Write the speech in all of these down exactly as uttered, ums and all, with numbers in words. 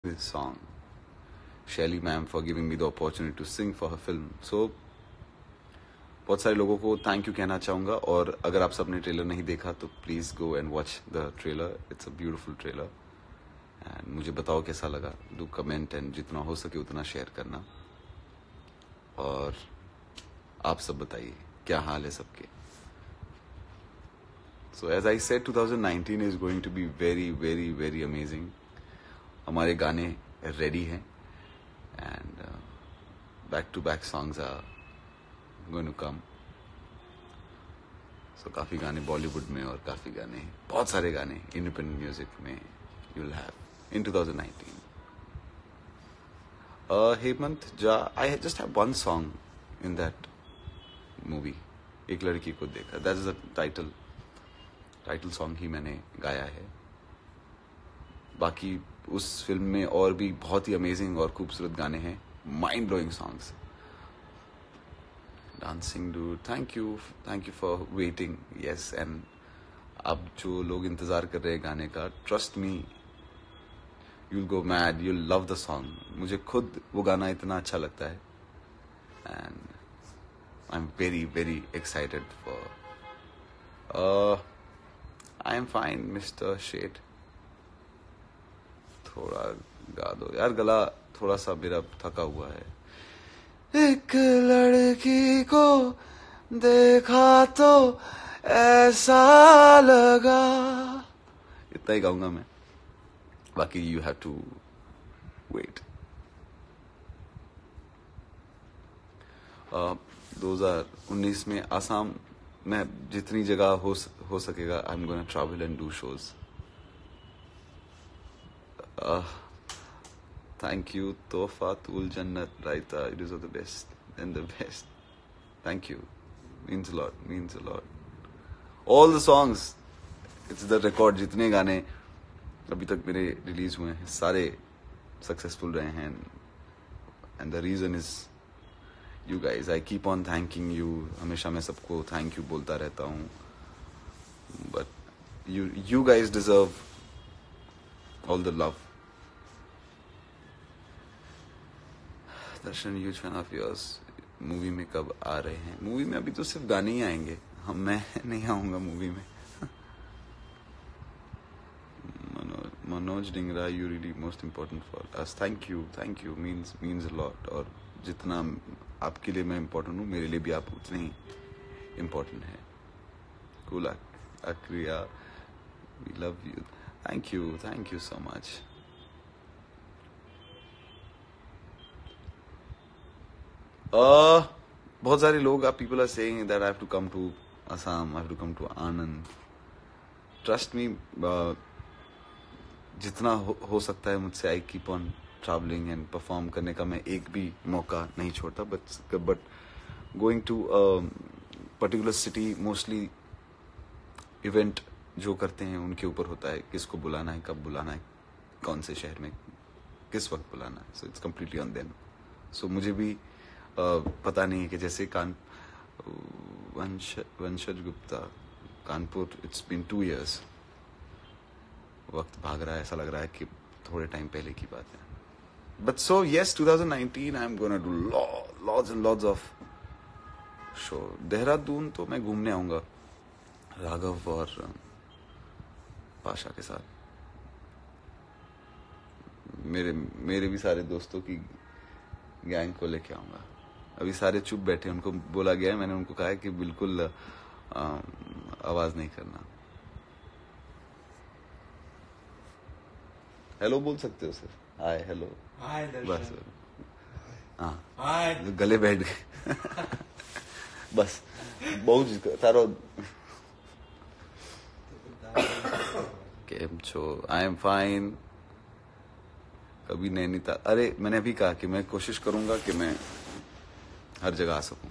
this song. Shelly ma'am for giving me the opportunity to sing for her film. So बहुत सारे लोगों को thank you कहना चाहूँगा और अगर आप सबने ट्रेलर नहीं देखा तो please go and watch the trailer. It's a beautiful trailer and मुझे बताओ कैसा लगा. डू कमेंट एंड जितना हो सके उतना शेयर करना. और आप सब बताइए क्या हाल है सबके. So as I said twenty nineteen is going to be very very very amazing. हमारे गाने रेडी हैं and back to back songs are going to come. So काफी गाने बॉलीवुड में और काफी गाने बहुत सारे गाने इंडिपेंडेंट म्यूजिक में you will have in twenty nineteen. uh, Hemant जा I just have one song in that movie. एक लड़की को देखा. That is the title title song ही मैंने गाया है. बाकी उस फिल्म में और भी बहुत ही अमेजिंग और खूबसूरत गाने हैं. Mind blowing songs. Dancing do thank you thank you for waiting. Yes and अब जो लोग इंतजार कर रहे हैं गाने का, trust me you'll go mad. You'll love the song. मुझे खुद वो गाना इतना अच्छा लगता है and I am very very excited for. I am fine mister शेड. थोड़ा गा दो यार. गला थोड़ा सा मेरा थका हुआ है. एक लड़की को देखा तो ऐसा लगा. इतना ही गाऊंगा मैं. बाकी यू हैव टू वेट. दो हजार उन्नीस में आसाम में जितनी जगह हो हो सकेगा I am gonna travel and do shows. Thank you तोहफा तुल जन्नत रायता. It is the best and the best. Thank you. Means a lot means a lot. All the songs. It's the record. जितने गाने अभी तक मेरे रिलीज हुए हैं सारे सक्सेसफुल रहे हैं and the reason is you guys. I keep on thanking you. हमेशा मैं सबको थैंक यू बोलता रहता हूँ but you you guys deserve all the love. Darshan huge fan of yours. Movie में कब आ रहे हैं? मूवी में अभी तो सिर्फ गाने ही आएंगे. हम मैं नहीं आऊंगा मूवी में. Manoj Manoj Dingra you really most important for us. Thank you thank you. Means means a lot. और जितना आपके लिए मैं इम्पोर्टेंट हूँ मेरे लिए भी आप उतने ही इम्पोर्टेंट है. कूल अक्रिया we love you. Thank you thank you so much. Uh, बहुत सारे लोग आप people are saying that I have to come to Assam. I have to come to Anand. Trust me जितना हो, हो सकता है मुझसे I keep on travelling and perform करने का मैं एक भी मौका नहीं छोड़ता. But but going to particular city mostly event जो करते हैं उनके ऊपर होता है. किसको बुलाना है, कब बुलाना है, कौन से शहर में किस वक्त बुलाना है. So it's completely on them. So मुझे भी Uh, पता नहीं है कि जैसे कान वंश वंशज Gupta Kanpur. It's been two years. वक्त भाग रहा है. ऐसा लग रहा है कि थोड़े टाइम पहले की बात है. But so yes twenty nineteen I am gonna do lots and lots of show. Dehradun तो मैं घूमने आऊंगा राघव और पाशा के साथ. मेरे मेरे भी सारे दोस्तों की गैंग को लेके आऊंगा. अभी सारे चुप बैठे. उनको बोला गया है. मैंने उनको कहा है कि बिल्कुल आ, आवाज नहीं करना. हेलो बोल सकते हो सर. Hi hello. हाय बस हाँ हाय. गले बैठ गए. बस बहुत तारो केम छो. I am fine. कभी नैनीताल. अरे मैंने अभी कहा कि मैं कोशिश करूंगा कि मैं हर जगह आ सकूं.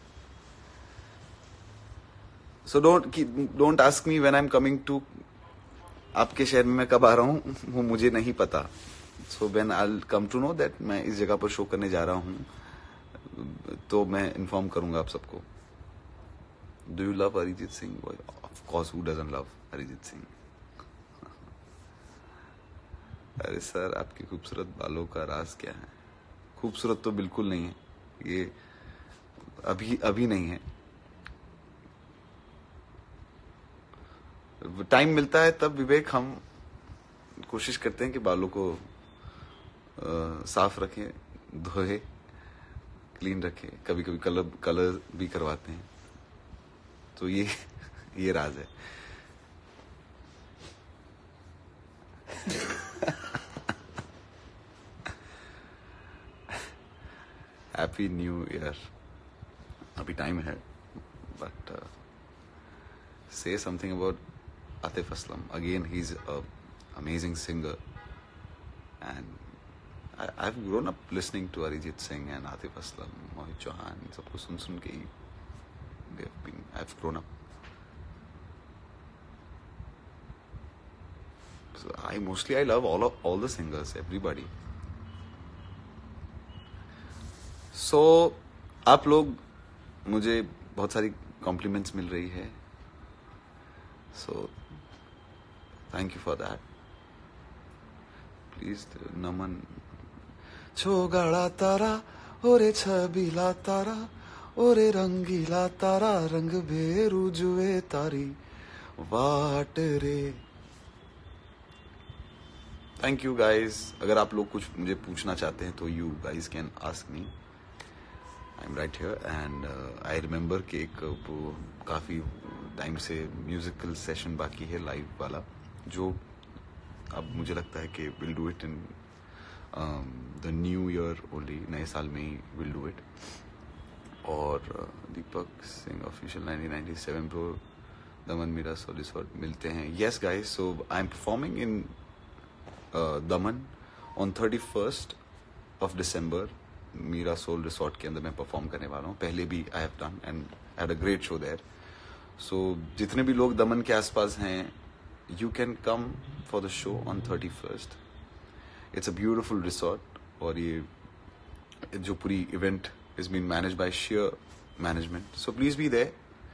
So don't don't ask me when I am coming to. आपके शहर में मैं कब आ रहा हूं वो मुझे नहीं पता. So when I will come to know that मैं इस जगह पर शो करने जा रहा हूं तो मैं इन्फॉर्म करूंगा आप सबको. Do you love Arijit Singh? Of course, who doesn't love Arijit Singh. अरे सर, आपके खूबसूरत बालों का राज क्या है? खूबसूरत तो बिल्कुल नहीं है ये, अभी अभी नहीं है। टाइम मिलता है तब विवेक हम कोशिश करते हैं कि बालों को आ, साफ रखें, धोए, क्लीन रखें, कभी कभी कलर कलर भी करवाते हैं। तो ये ये राज है। Happy new year. अभी टाइम है, but say something about Atif Aslam. Again, he's an amazing singer, and I, I've grown up listening to Arijit Singh and Atif Aslam, Mohit Chauhan. सबको सुन सुन के ही they've been, I've grown up. So I mostly I love all of all the singers, everybody. So आप लोग, मुझे बहुत सारी compliments मिल रही है, so thank you for that. Please, नमन। छोगाड़ा तारा ओरे छबीला तारा ओरे रंगीला तारा रंग भेरू जुए तारी वाट रे। Thank you guys. अगर आप लोग कुछ मुझे पूछना चाहते हैं तो you guys can ask me, I am right here. And I remember कि एक वो काफ़ी टाइम से म्यूजिकल सेशन बाकी है लाइव वाला, जो अब मुझे लगता है कि will do it in the new year only, नए साल में ही विल डू इट। और uh, Deepak Singh official nineteen ninety seven pro Daman Meera soul resort मिलते हैं। Yes guys, so I am performing in Daman on thirty first of December. Meera soul resort के अंदर मैं परफॉर्म करने वाला हूँ। पहले भी I have done and had a great show there. So जितने भी लोग दमन के आसपास हैं, you can come for the show on thirty first. It's a beautiful resort, और ये जो पूरी event is been manage by share management. So please be there,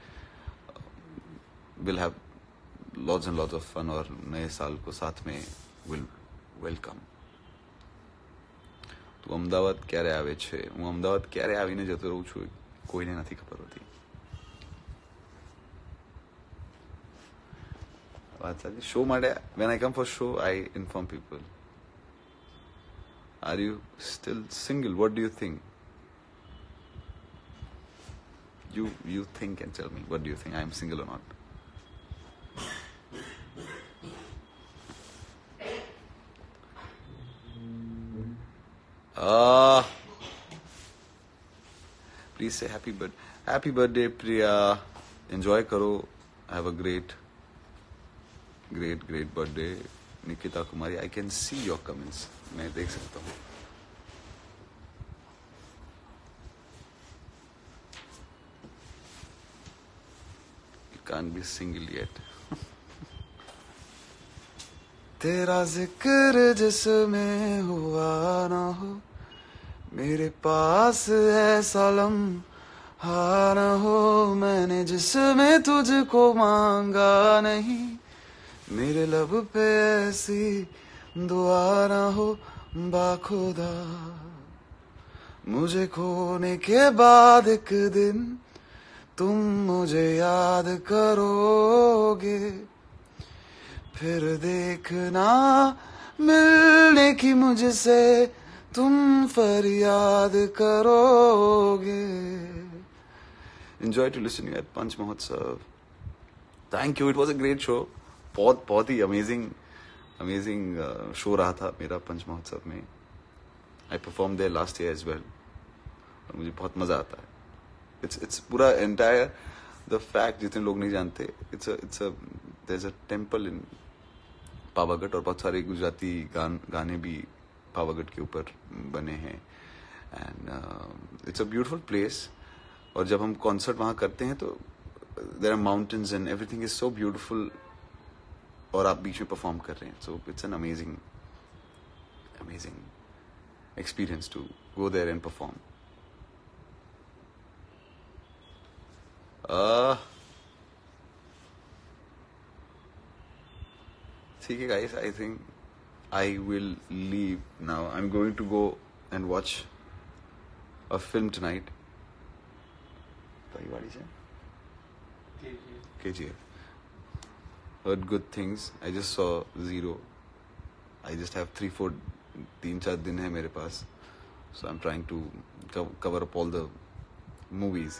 will have lots and lots of fun, और नए साल को साथ में विल वेलकम। તું અમદાવાદ ક્યારે આવે છે? હું અમદાવાદ ક્યારે આવીને જતો રહું છું કોઈને નથી ખબર હોતી। વાત સાચી। શો માટે when I come for show, I inform people. Are you still single? What do you think? You you think and tell me. What do you think? I am single or not? Ah, please say happy birthday. Happy birthday, Priya. Enjoy karo. Have a great, great, great birthday, Nikita Kumari. I can see your comments. मैं देख सकता हूँ। You can't be single yet. तेरा जिक्र जिसमें हुआ ना हो, मेरे पास ऐसा लम्हा ना हो, मैंने जिसमें तुझको मांगा नहीं, मेरे लब पे ऐसी दुआ ना हो बाखुदा। मुझे खोने के बाद एक दिन तुम मुझे याद करोगे, फिर देखना मिलने की मुझसे तुम फरियाद करोगे। Enjoy to listen at Panch Mahotsav. Thank you, it was a great show. बहुत बहुत ही अमेजिंग अमेजिंग शो रहा था मेरा पंच महोत्सव में। I perform there last year as well, और मुझे बहुत मजा आता है। इट्स इट्स पूरा एंटायर द फैक्ट, जितने लोग नहीं जानते, it's it's a there is a temple in Pavagadh, और बहुत सारे गुजराती गान गाने भी पावागढ़ के ऊपर बने हैं। And it's a beautiful place. और जब हम कॉन्सर्ट वहाँ करते हैं तो there are mountains and everything is so beautiful, और आप बीच में परफॉर्म कर रहे हैं। So it's an amazing amazing experience to go there and perform. ठीक है guys, I think I will leave now. I'm going to go and watch a film tonight. K G F. Heard good things. I just saw Zero. I just have three, four, तीन चार दिन है मेरे पास. So I'm trying to co- cover up all the movies.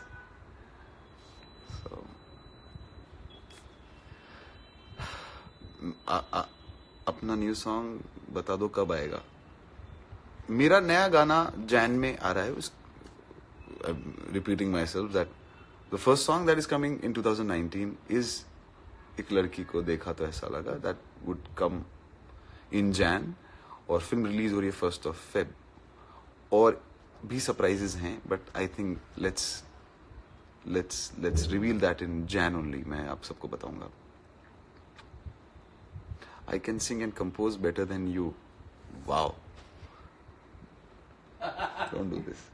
So आ, आ, अपना new song बता दो कब आएगा. मेरा नया गाना जैन में आ रहा है. उस repeating myself that the first song that is coming in twenty nineteen is एक लड़की को देखा तो ऐसा लगा. That would come in Jan और फिल्म रिलीज हो रही है फर्स्ट ऑफ फेब. और भी सरप्राइजेस हैं but I think let's let's let's reveal that in Jan only. मैं आप सबको बताऊंगा. I can sing and compose better than you. Wow. Don't do this.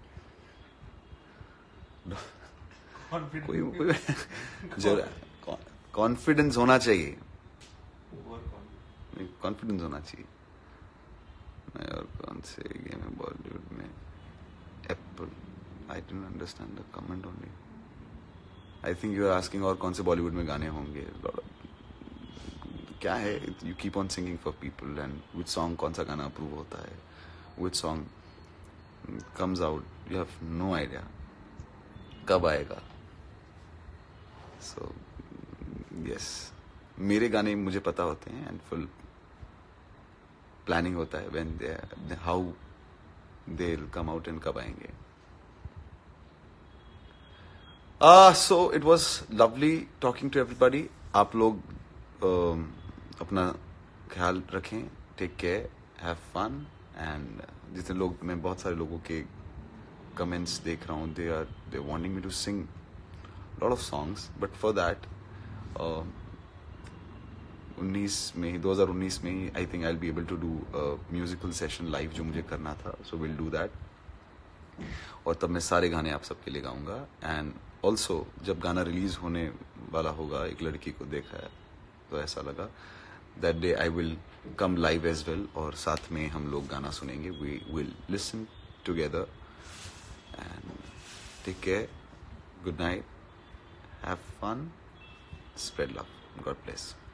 कोई कोई जरा कॉन्फिडेंस होना चाहिए. कॉन्फिडेंस होना चाहिए. मैं और कौन से गेम है बॉलीवुड में? Apple. I don't understand the comment only. I think you are asking और कौन से बॉलीवुड में गाने होंगे. क्या है, you keep on singing for people and which song कौन सा गाना अप्रूव होता है, which song comes out, you have no idea कब आएगा. सो यस, मेरे गाने मुझे पता होते हैं एंड फुल प्लानिंग होता है when they how they will come out and कब आएंगे. Uh, so it was lovely talking to everybody. आप लोग uh, अपना ख्याल रखें. Take care, have fun. And जितने लोग, मैं बहुत सारे लोगों के कमेंट्स देख रहा हूँ, they are they wanting me to sing lot of songs, but for that उन्नीस में ही दो हज़ार उन्नीस में ही I think I will be able to do musical session live जो मुझे करना था. So will do that. और तब मैं सारे गाने आप सबके लिए गाऊंगा. एंड ऑल्सो जब गाना रिलीज होने वाला होगा, एक लड़की को देखा है तो ऐसा लगा, that day I will come live as well. और साथ में हम लोग गाना सुनेंगे. We will listen together. And take care, good night, have fun, spread love, God bless.